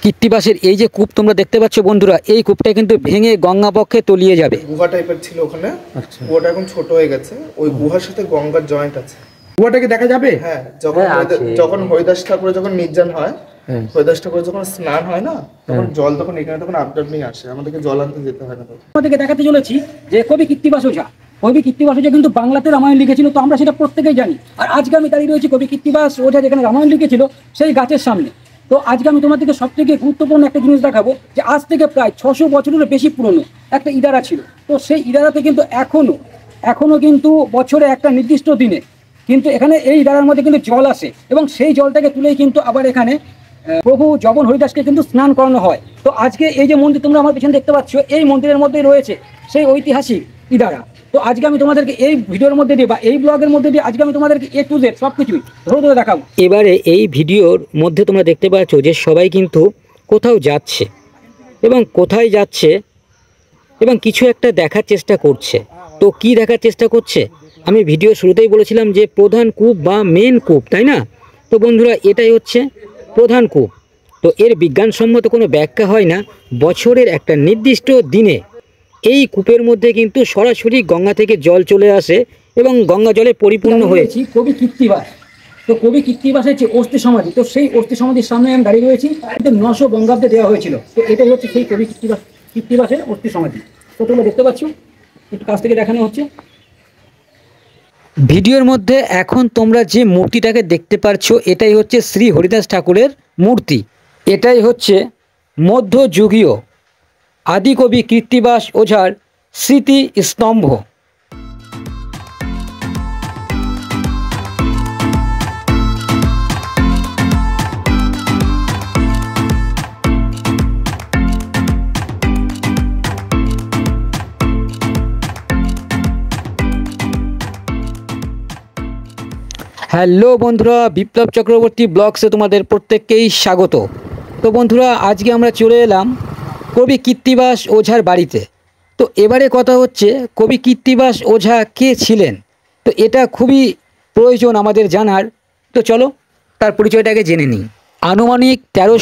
কৃত্তিবাসের এই যে কূপ তোমরা দেখতে পাচ্ছ বন্ধুরা, এই কূপটা কিন্তু ভেঙে গঙ্গা পক্ষে তলিয়ে যাবে। গুহা টাইপের ছিল ওখানে। আচ্ছা, গুহাটা এখন ছোট হয়ে গেছে। ওই গুহার সাথে গঙ্গার জয়েন্ট আছে। গুহাটাকে দেখা যাবে? হ্যাঁ, যখন হরিদাস ঠাকুরের যখন নির্জন হয়, হরিদাস ঠাকুরের যখন স্নান হয় না, তখন জল তখন এখানে তখন আপডাউন নিয়ে আসে, আমাদেরকে জল আনতে যেতে হয় না। তোমাদেরকে দেখাতে চলেছি যে কবি কৃত্তিবাস ওঝা, কবি কৃত্তিবাস ওঝা কিন্তু বাংলাতে রামায়ণ লিখেছিল, তো আমরা সেটা প্রত্যেকেই জানি। আর আজকে আমি দাঁড়িয়ে রয়েছি কবি কৃত্তিবাস ওঝা যেখানে রামায়ণ লিখেছিল সেই গাছের সামনে। তো আজকে আমি তোমাদেরকে সব থেকে গুরুত্বপূর্ণ একটা জিনিস দেখাবো, যে আজ থেকে প্রায় 600 বছরেরও বেশি পুরনো একটা ইদারা ছিল। তো সেই ইদারাতে কিন্তু এখনো কিন্তু বছরে একটা নির্দিষ্ট দিনে কিন্তু এখানে এই ইদারার মধ্যে কিন্তু জল আসে, এবং সেই জলটাকে তুলেই কিন্তু আবার এখানে প্রভু জবন হরিদাসকে কিন্তু স্নান করানো হয়। তো আজকে এই যে মন্দির তোমরা আমার পিছনে দেখতে পাচ্ছ, এই মন্দিরের মধ্যেই রয়েছে সেই ঐতিহাসিক ইদারা। তো আজকে আমি তোমাদেরকে এই ভিডিওর মধ্যে দিয়ে বা এই ব্লগের মধ্যে দিয়ে আজকে আমি তোমাদেরকে A to Z সব কিছুই ধরে দেখাবো। এবারে এই ভিডিওর মধ্যে তোমরা দেখতে পাচ্ছ যে সবাই কিন্তু কোথাও যাচ্ছে, এবং কোথায় যাচ্ছে এবং কিছু একটা দেখার চেষ্টা করছে। তো কি দেখার চেষ্টা করছে, আমি ভিডিও শুরুতেই বলেছিলাম যে প্রধান কূপ বা মেন কূপ, তাই না? তো বন্ধুরা, এটাই হচ্ছে প্রধান কূপ। তো এর বিজ্ঞানসম্মত কোনো ব্যাখ্যা হয় না। বছরের একটা নির্দিষ্ট দিনে এই কূপের মধ্যে কিন্তু সরাসরি গঙ্গা থেকে জল চলে আসে এবং গঙ্গা জলে পরিপূর্ণ হয়েছে। কবি কৃত্তিবাস, তো কবি কৃত্তিবাসের যে অস্থি সমাধি, তো সেই অস্থি সমাধির সামনে আমি দাঁড়িয়ে রয়েছি। 900 বঙ্গাব্দে দেওয়া হয়েছিল। তো এটাই হচ্ছে সেই কবি কৃত্তিবাসের অস্থি সমাধি। তো তোমরা দেখতে পাচ্ছ, একটু কাছ থেকে দেখানো হচ্ছে ভিডিওর মধ্যে। এখন তোমরা যে মূর্তিটাকে দেখতে পাচ্ছ, এটাই হচ্ছে শ্রী হরিদাস ঠাকুরের মূর্তি। এটাই হচ্ছে মধ্যযুগীয় আদিকবি কৃত্তিবাস ওঝার স্মৃতি স্তম্ভ। হ্যালো বন্ধুরা, বিপ্লব চক্রবর্তী ব্লগসে তোমাদের প্রত্যেককেই স্বাগত। তো বন্ধুরা, আজকে আমরা চলে এলাম কবি কৃত্তিবাস ওঝার বাড়িতে। তো এবারে কথা হচ্ছে কবি কৃত্তিবাস ওঝা কে ছিলেন, তো এটা খুবই প্রয়োজন আমাদের জানার। তো চলো তার পরিচয়টাকে জেনে নিই। আনুমানিক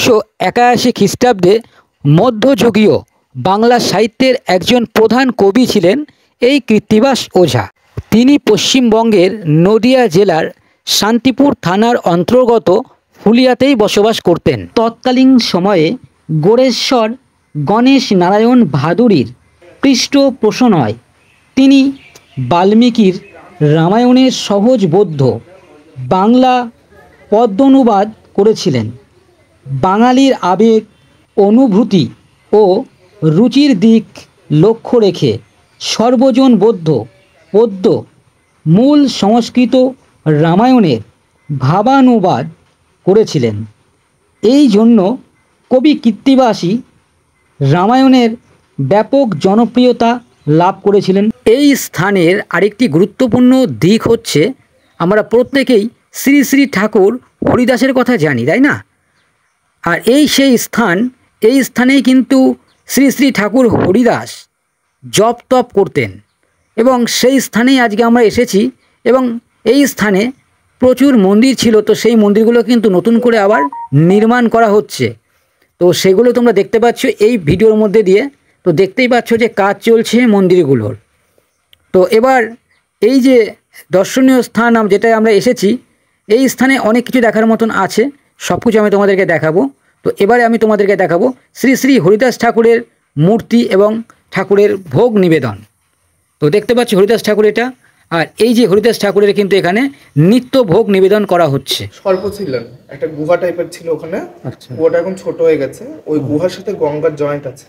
1381 খ্রিস্টাব্দে মধ্যযুগীয় বাংলা সাহিত্যের একজন প্রধান কবি ছিলেন এই কৃত্তিবাস ওঝা। তিনি পশ্চিমবঙ্গের নদিয়া জেলার শান্তিপুর থানার অন্তর্গত ফুলিয়াতেই বসবাস করতেন। তৎকালীন সময়ে গোড়েশ্বর গণেশ নারায়ণ ভাদুড়ীর পৃষ্ঠপোষণায় তিনি বাল্মীকির রামায়ণের সহজবোধ্য বাংলা পদ্যানুবাদ করেছিলেন। বাঙালির আবেগ, অনুভূতি ও রুচির দিক লক্ষ্য রেখে সর্বজনবোধ্য পদ্য মূল সংস্কৃত রামায়ণের ভাবানুবাদ করেছিলেন। এই জন্য কবি কৃত্তিবাসী রামায়ণের ব্যাপক জনপ্রিয়তা লাভ করেছিলেন। এই স্থানের আরেকটি গুরুত্বপূর্ণ দিক হচ্ছে, আমরা প্রত্যেকেই শ্রী শ্রী ঠাকুর হরিদাসের কথা জানি, তাই না? আর এই সেই স্থান, এই স্থানেই কিন্তু শ্রী শ্রী ঠাকুর হরিদাস জপ তপ করতেন, এবং সেই স্থানেই আজকে আমরা এসেছি। এবং এই স্থানে প্রচুর মন্দির ছিল, তো সেই মন্দিরগুলো কিন্তু নতুন করে আবার নির্মাণ করা হচ্ছে। তো সেগুলো তোমরা দেখতে পাচ্ছ এই ভিডিওর মধ্যে দিয়ে। তো দেখতেই পাচ্ছ যে কাজ চলছে মন্দিরগুলোর। তো এবার এই যে দর্শনীয় স্থান যেটায় আমরা এসেছি, এই স্থানে অনেক কিছু দেখার মতন আছে, সব কিছু আমি তোমাদেরকে দেখাবো। তো এবারে আমি তোমাদেরকে দেখাবো শ্রী শ্রী হরিদাস ঠাকুরের মূর্তি এবং ঠাকুরের ভোগ নিবেদন। তো দেখতে পাচ্ছি হরিদাস ঠাকুর এটা, আর এই যে হরিদাস ঠাকুরের কিন্তু এখানে নিত্য ভোগ নিবেদন করা হচ্ছে। স্বল্প ছিলেন, একটা গুহা টাইপের ছিল ওখানে। আচ্ছা, গুহাটা এখন ছোট হয়ে গেছে। ওই গুহার সাথে গঙ্গার জয়েন্ট আছে।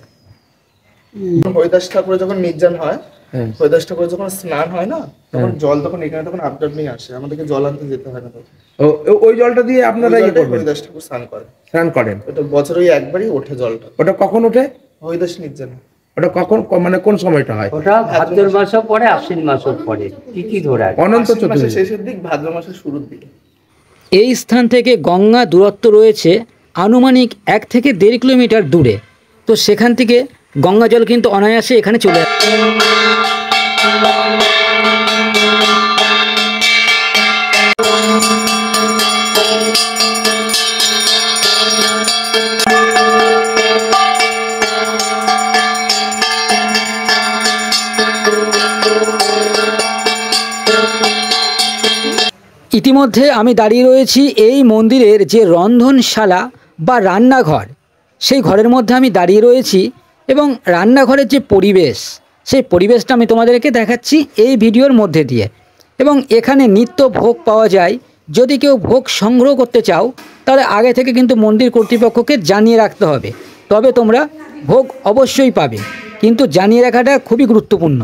হরিদাস ঠাকুরের যখন নির্জন হয়, হরিদাস ঠাকুরের যখন স্নান হয় না, তখন জল তখন এখানে তখন আপডাউন নিয়ে আসে, আমাদেরকে জল আনতে যেতে হয় না। ওই জলটা দিয়ে আপনারা হরিদাস ঠাকুর স্নান করেন। এটা বছরে একবারই ওঠে জলটা। ওটা কখন ওঠে? হরিদাস নির্জন। ওটা কখন, মানে কোন সময়টা হয়? ওটা ভাদ্র মাসও পরে, আশ্বিন মাসও পরে, তিথি ধরে অনন্ত চতুর্দশী শেষের দিক, ভাদ্র মাসের শুরুর দিকে। এই স্থান থেকে গঙ্গা দূরত্ব রয়েছে আনুমানিক 1 থেকে 1.5 কিলোমিটার দূরে। তো সেখান থেকে গঙ্গা জল কিন্তু অনায়াসে এখানে চলে আসে। ইতিমধ্যে আমি দাঁড়িয়ে রয়েছি এই মন্দিরের যে রন্ধনশালা বা রান্নাঘর, সেই ঘরের মধ্যে আমি দাঁড়িয়ে রয়েছি এবং রান্নাঘরের যে পরিবেশ, সেই পরিবেশটা আমি তোমাদেরকে দেখাচ্ছি এই ভিডিওর মধ্যে দিয়ে। এবং এখানে নিত্য ভোগ পাওয়া যায়। যদি কেউ ভোগ সংগ্রহ করতে চাও তাহলে আগে থেকে কিন্তু মন্দির কর্তৃপক্ষকে জানিয়ে রাখতে হবে, তবে তোমরা ভোগ অবশ্যই পাবে, কিন্তু জানিয়ে রাখাটা খুবই গুরুত্বপূর্ণ।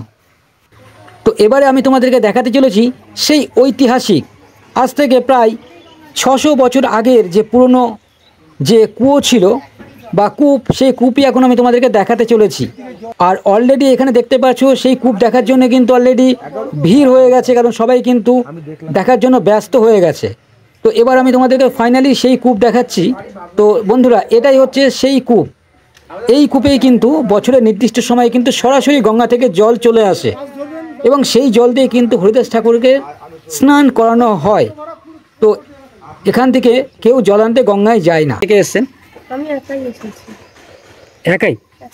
তো এবারে আমি তোমাদেরকে দেখাতে চলেছি সেই ঐতিহাসিক, আজ থেকে প্রায় 600 বছর আগের যে পুরনো যে কুয়ো ছিল বা কূপ, সেই কূপই এখন আমি তোমাদেরকে দেখাতে চলেছি। আর অলরেডি এখানে দেখতে পাচ্ছ সেই কূপ দেখার জন্য কিন্তু অলরেডি ভিড় হয়ে গেছে, কারণ সবাই কিন্তু দেখার জন্য ব্যস্ত হয়ে গেছে। তো এবার আমি তোমাদেরকে ফাইনালি সেই কূপ দেখাচ্ছি। তো বন্ধুরা, এটাই হচ্ছে সেই কূপ। এই কূপেই কিন্তু বছরের নির্দিষ্ট সময়ে কিন্তু সরাসরি গঙ্গা থেকে জল চলে আসে এবং সেই জল দিয়ে কিন্তু হরিদাস ঠাকুরকে স্নান করানো হয়। তো এখান থেকে কেউ জল আনতে গঙ্গায় যায় না। থেকে এসছেন? আমি একাই এসেছি। একাই?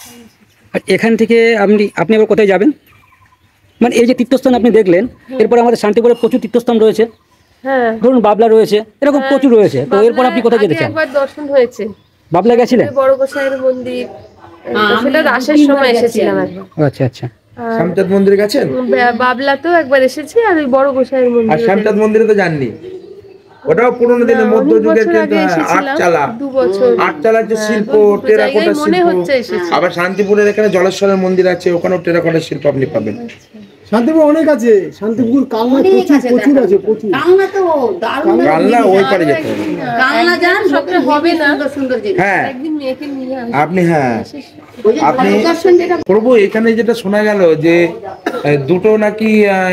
আর এখান থেকে আপনি আবার কোথায় যাবেন? মানে এই যে তীর্থস্থান আপনি দেখলেন, এরপর আমাদের শান্তিপুরে প্রচুর তীর্থস্থান রয়েছে। হ্যাঁ, ধরুন বাবলা রয়েছে, এরকম প্রচুর রয়েছে। তো এরপর আপনি কোথায় যেতে চান? একবার দর্শন হয়েছে, বাবলা গেছিলেন? বড় গোসাইয়ের মন্দির, সেটা রাসের সময় এসেছিলাম একবার। আচ্ছা আচ্ছা। শ্যামচাঁদ মন্দিরে গেছেন? বাবলা তো একবার এসেছি, আর ওই বড় গোসাইয়ের আর মন্দির। শ্যামচাঁদ মন্দিরে তো যাননি? ওটাও পুরোনো দিনের মধ্যযুগের, কিন্তু আটচালা, 2 বছর আটচালার যে শিল্প, টেরাকোটা মনে শিল্প। হচ্ছে এসেছি। আবার শান্তিপুরের এখানে জলেশ্বরের মন্দির আছে, ওখানেও টেরাকোটার শিল্প আপনি পাবেন। শান্তিপুর অনেক আছে, শান্তিপুর কালনা প্রচুর আছে, প্রচুর। কালনা তো দারুণ, কালনা ওই পারে যেতে হবে। কালনা যান, সবটা হবে না, সুন্দর জিনিস। হ্যাঁ একদিন মেয়েকে নিয়ে আসবো। আপনি, হ্যাঁ ওই যে আপনি দর্শন যেটা প্রভু, এখানে যেটা শোনা গেল যে দুটো নাকি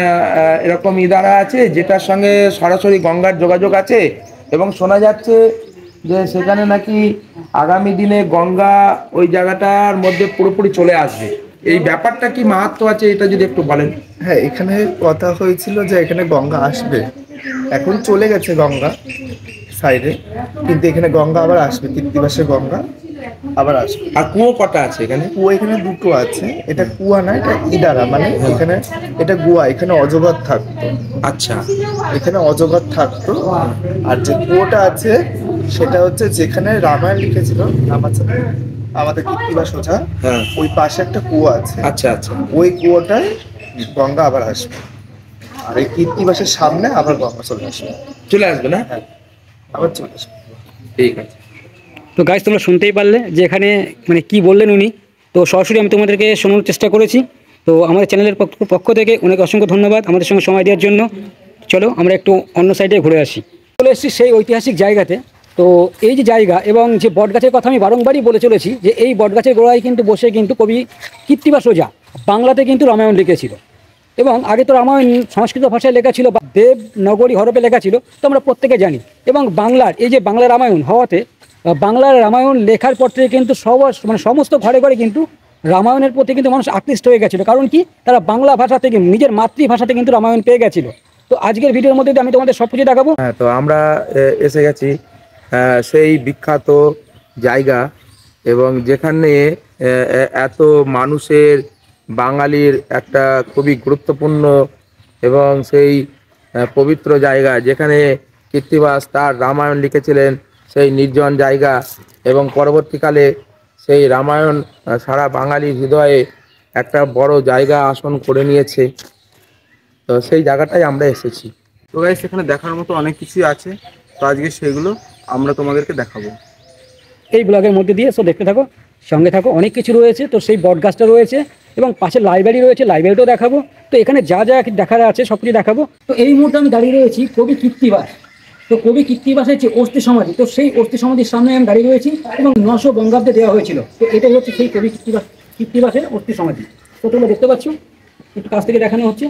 এরকম ইদারা আছে যেটার সঙ্গে সরাসরি গঙ্গার যোগাযোগ আছে, এবং শোনা যাচ্ছে যে সেখানে নাকি আগামী দিনে গঙ্গা ওই জায়গাটার মধ্যে পুরোপুরি চলে আসবে। এই ব্যাপারটা কি মাহাত্ম্য আছে, এটা যদি একটু বলেন। হ্যাঁ, এখানে কথা হয়েছিল যে এখানে গঙ্গা আসবে, এখন চলে গেছে গঙ্গা সাইডে, কিন্তু এখানে গঙ্গা আবার আসবে, কৃত্তিবাসের গঙ্গা আবার আসবে। আর কুয়ো কটা আছে এখানে? কুয়ো এখানে দুটো আছে, এটা কুয়া না, এটা ইদারা, মানে এখানে এটা গুয়া, এখানে অজগর থাকতো। আচ্ছা, এখানে অজগর থাকতো। আর যে কুয়োটা আছে সেটা হচ্ছে যেখানে রামায়ণ লিখেছিল আমাদের কৃত্তিবাস ওঝা, হ্যাঁ, ওই পাশে একটা কুয়া আছে। আচ্ছা আচ্ছা। ওই কুয়োটায় গঙ্গা আবার আসবে, আর এই কৃত্তিবাসের সামনে আবার গঙ্গা চলে আসবে, চলে আসবে না? আবার চলে আসবে। ঠিক আছে। তো গাইস, তোমরা শুনতেই পারলে যে এখানে মানে কি বললেন উনি। তো সরাসরি আমি তোমাদেরকে শোনানোর চেষ্টা করেছি। তো আমাদের চ্যানেলের পক্ষ থেকে অনেক অসংখ্য ধন্যবাদ আমাদের সঙ্গে সময় দেওয়ার জন্য। চলো আমরা একটু অন্য সাইডে ঘুরে আসি। চলে এসেছি সেই ঐতিহাসিক জায়গাতে। তো এই যে জায়গা এবং যে বটগাছের কথা আমি বারংবারই বলে চলেছি, যে এই বটগাছের গোড়ায় কিন্তু বসে কিন্তু কবি কৃত্তিবাস ওঝা বাংলাতে কিন্তু রামায়ণ লিখেছিল। এবং আগে তো রামায়ণ সংস্কৃত ভাষায় লেখা ছিল বা দেবনগরী হরপে লেখা ছিল, তো আমরা প্রত্যেকে জানি। এবং বাংলার এই যে বাংলা রামায়ণ হওয়াতে, বাংলার রামায়ণ লেখার পর থেকে কিন্তু সমস্ত ঘরে ঘরে কিন্তু রামায়ণের প্রতি কিন্তু মানুষ আকৃষ্ট হয়ে গেছিলো। কারণ কি, তারা বাংলা ভাষা থেকে, নিজের মাতৃভাষাতে কিন্তু রামায়ণ পেয়ে গেছিলো। তো আজকের ভিডিওর মধ্যে আমি তোমাদের সব কিছু দেখাবো। হ্যাঁ, তো আমরা এসে গেছি সেই বিখ্যাত জায়গা, এবং যেখানে এত মানুষের, বাঙালির একটা খুবই গুরুত্বপূর্ণ এবং সেই পবিত্র জায়গা, যেখানে কৃত্তিবাস তার রামায়ণ লিখেছিলেন, সেই নির্জন জায়গা, এবং পরবর্তীকালে সেই রামায়ণ সারা বাঙালির হৃদয়ে একটা বড় জায়গা আসন করে নিয়েছে। তো সেই জায়গাটাই আমরা এসেছি। তো গাইস, এখানে দেখার মতো অনেক কিছুই আছে, তো আজকে সেগুলো আমরা তোমাদেরকে দেখাবো এই ব্লগের মধ্যে দিয়ে। সো দেখতে থাকো, সঙ্গে থাকো, অনেক কিছু রয়েছে। তো সেই বটগাছটা রয়েছে এবং পাশে লাইব্রেরি রয়েছে, লাইব্রেরিটাও দেখাবো। তো এখানে যা যা দেখার আছে সব কিছু দেখাবো। তো এই মুহূর্তে আমি দাঁড়িয়ে রয়েছি কবি কৃত্তিবাস। তো কবি কৃত্তিবাসের যে অস্থি সমাধি, তো সেই অস্থি সমাধির সামনে আমি দাঁড়িয়ে রয়েছি এবং 900 বঙ্গাব্দে দেওয়া হয়েছিল। তো এটাই হচ্ছে সেই কবি কৃত্তিবাসের অস্থি সমাধি। তো তোমরা দেখতে পাচ্ছ, একটু কাছ থেকে দেখানো হচ্ছে।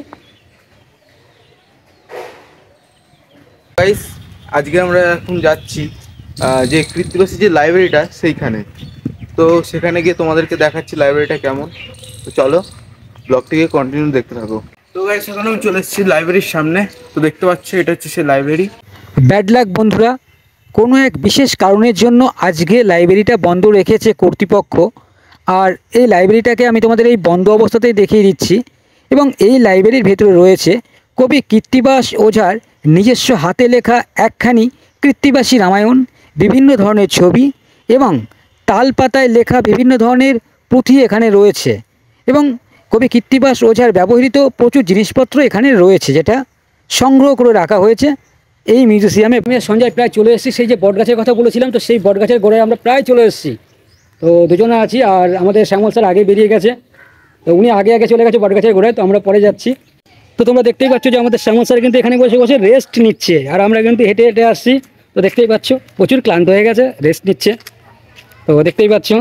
গাইস, আজকে আমরা এখন যাচ্ছি যে কৃত্তিবাসের যে লাইব্রেরিটা সেইখানে। তো সেখানে গিয়ে তোমাদেরকে দেখাচ্ছি লাইব্রেরিটা কেমন। তো চলো ব্লগটিকে কন্টিনিউ দেখতে থাকো। তো গাইস, এখন আমি চলে এসেছি লাইব্রেরির সামনে। তো দেখতে পাচ্ছ, এটা হচ্ছে সেই লাইব্রেরি। ব্যাড লাক বন্ধুরা, কোনো এক বিশেষ কারণের জন্য আজকে লাইব্রেরিটা বন্ধ রেখেছে কর্তৃপক্ষ। আর এই লাইব্রেরিটাকে আমি তোমাদের এই বন্ধ অবস্থাতেই দেখিয়ে দিচ্ছি। এবং এই লাইব্রেরির ভেতরে রয়েছে কবি কৃত্তিবাস ওঝার নিজস্ব হাতে লেখা একখানি কৃত্তিবাসী রামায়ণ, বিভিন্ন ধরনের ছবি এবং তালপাতায় লেখা বিভিন্ন ধরনের পুঁথি এখানে রয়েছে এবং কবি কৃত্তিবাস ওঝার ব্যবহৃত প্রচুর জিনিসপত্র এখানে রয়েছে, যেটা সংগ্রহ করে রাখা হয়েছে এই মিউজিয়ামে। আমি আর সঞ্জয় প্রায় চলে এসেছি, সেই যে বটগাছের কথা বলেছিলাম, তো সেই বটগাছের গোড়ায় আমরা প্রায় চলে এসেছি। তো দুজনে আছি, আর আমাদের শ্যামল স্যার আগে বেরিয়ে গেছে, তো উনি আগে চলে গেছে বটগাছের গোড়ায়, তো আমরা পরে যাচ্ছি। তো তোমরা দেখতেই পাচ্ছ যে আমাদের শ্যামল স্যার কিন্তু এখানে বসে বসে রেস্ট নিচ্ছে, আর আমরা কিন্তু হেঁটে হেঁটে আসছি। তো দেখতেই পাচ্ছ প্রচুর ক্লান্ত হয়ে গেছে, রেস্ট নিচ্ছে। তো দেখতেই পাচ্ছ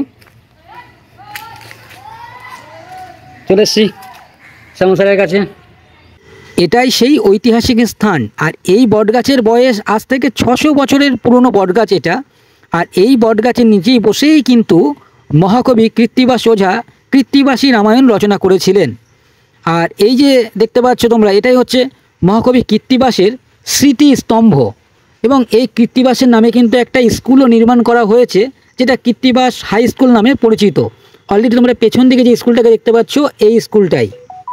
চলে এসছি শ্যামল স্যারের কাছে। এটাই সেই ঐতিহাসিক স্থান, আর এই বটগাছের বয়স আজ থেকে 600 বছরের পুরনো বটগাছ এটা। আর এই বটগাছের নিচেই বসেই কিন্তু মহাকবি কৃত্তিবাস ওঝা কৃত্তিবাসী রামায়ণ রচনা করেছিলেন। আর এই যে দেখতে পাচ্ছ তোমরা, এটাই হচ্ছে মহাকবি কৃত্তিবাসের স্মৃতিস্তম্ভ, এবং এই কৃত্তিবাসের নামে কিন্তু একটা স্কুলও নির্মাণ করা হয়েছে, যেটা কৃত্তিবাস হাই স্কুল নামে পরিচিত। অলরেডি তোমরা পেছন দিকে যে স্কুলটাকে দেখতে পাচ্ছ, এই স্কুলটাই।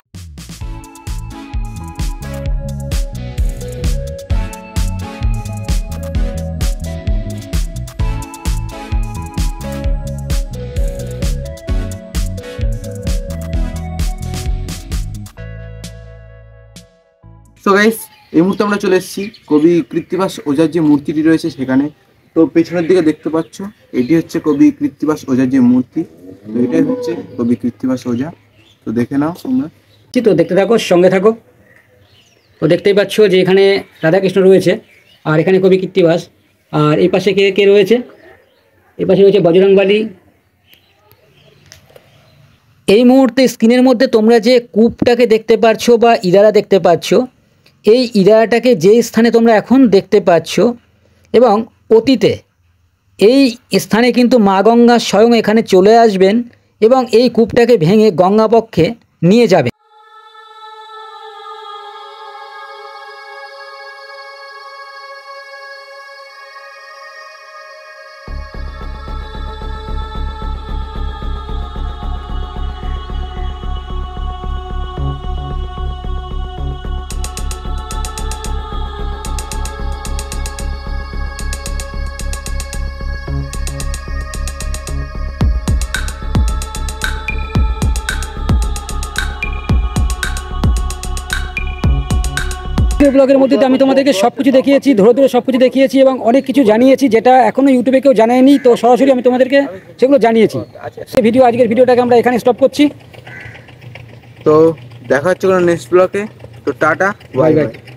তো গাইস, এই মুহূর্তে আমরা চলে এসেছি কবি কৃত্তিবাস ওঝার যে মূর্তিটি রয়েছে সেখানে। তো পেছনের দিকে দেখতে পাচ্ছ, এটি হচ্ছে কবি কৃত্তিবাস ওঝার যে মূর্তি। তো এটাই হচ্ছে কবি কৃত্তিবাস ওঝা। তো দেখে নাও তোমরা। তো দেখতে থাকো, সঙ্গে থাকো। তো দেখতেই পাচ্ছ যে এখানে রাধাকৃষ্ণ রয়েছে, আর এখানে কবি কৃত্তিবাস, আর এই পাশে কে কে রয়েছে? এই পাশে রয়েছে বজরংবলী। এই মুহূর্তে স্ক্রিনের মধ্যে তোমরা যে কূপটাকে দেখতে পাচ্ছ বা ইদারা দেখতে পাচ্ছ, এই ইদারাটাকে যে স্থানে তোমরা এখন দেখতে পাচ্ছ, এবং অতীতে এই স্থানে কিন্তু মা গঙ্গা স্বয়ং এখানে চলে আসবেন এবং এই কূপটাকে ভেঙে গঙ্গাবক্ষে নিয়ে যাবেন। ব্লগের মধ্যে আমি তোমাদেরকে সব কিছু দেখিয়েছি, ধরে ধরে সব কিছু দেখিয়েছি এবং অনেক কিছু জানিয়েছি, যেটা এখনও ইউটিউবে কেউ জানায়নি। তো সরাসরি আমি তোমাদেরকে সেগুলো জানিয়েছি। সেই আজকের ভিডিওটাকে আমরা এখানে স্টপ করছি। তো দেখা হচ্ছে কোনো নেক্সট ব্লগে। তো টাটা, বাই বাই।